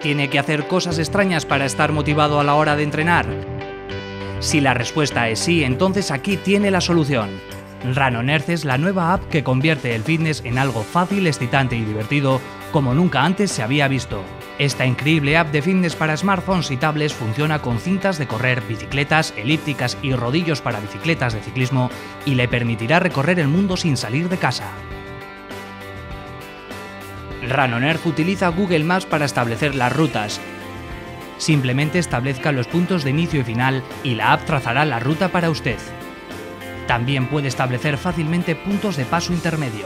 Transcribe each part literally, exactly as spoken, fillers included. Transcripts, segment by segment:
¿Tiene que hacer cosas extrañas para estar motivado a la hora de entrenar? Si la respuesta es sí, entonces aquí tiene la solución. Run on Earth es la nueva app que convierte el fitness en algo fácil, excitante y divertido como nunca antes se había visto. Esta increíble app de fitness para smartphones y tablets funciona con cintas de correr, bicicletas, elípticas y rodillos para bicicletas de ciclismo y le permitirá recorrer el mundo sin salir de casa. Run on Earth utiliza Google Maps para establecer las rutas. Simplemente establezca los puntos de inicio y final y la app trazará la ruta para usted. También puede establecer fácilmente puntos de paso intermedio.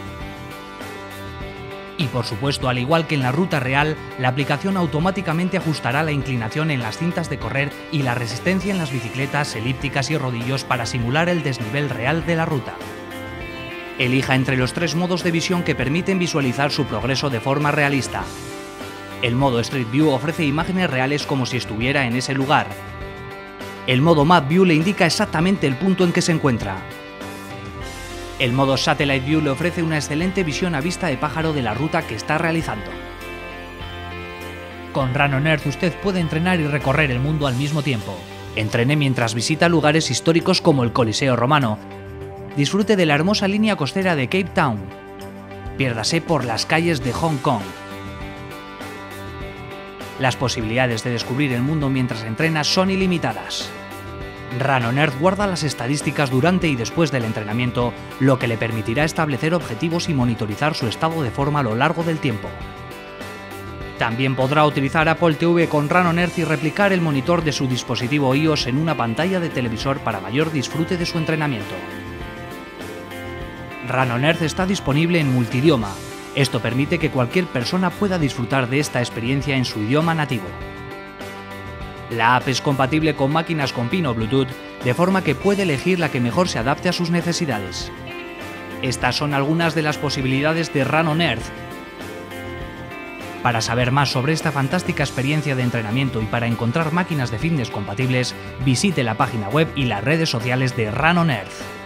Y por supuesto, al igual que en la ruta real, la aplicación automáticamente ajustará la inclinación en las cintas de correr y la resistencia en las bicicletas, elípticas y rodillos para simular el desnivel real de la ruta. Elija entre los tres modos de visión que permiten visualizar su progreso de forma realista. El modo Street View ofrece imágenes reales como si estuviera en ese lugar. El modo Map View le indica exactamente el punto en que se encuentra. El modo Satellite View le ofrece una excelente visión a vista de pájaro de la ruta que está realizando. Con Run on Earth usted puede entrenar y recorrer el mundo al mismo tiempo. Entrene mientras visita lugares históricos como el Coliseo Romano. Disfrute de la hermosa línea costera de Cape Town. Piérdase por las calles de Hong Kong. Las posibilidades de descubrir el mundo mientras entrena son ilimitadas. Run on Earth guarda las estadísticas durante y después del entrenamiento, lo que le permitirá establecer objetivos y monitorizar su estado de forma a lo largo del tiempo. También podrá utilizar Apple T V con Run on Earth y replicar el monitor de su dispositivo iOS en una pantalla de televisor para mayor disfrute de su entrenamiento. Run on Earth está disponible en multidioma. Esto permite que cualquier persona pueda disfrutar de esta experiencia en su idioma nativo. La app es compatible con máquinas con pin o Bluetooth, de forma que puede elegir la que mejor se adapte a sus necesidades. Estas son algunas de las posibilidades de Run on Earth. Para saber más sobre esta fantástica experiencia de entrenamiento y para encontrar máquinas de fitness compatibles, visite la página web y las redes sociales de Run on Earth.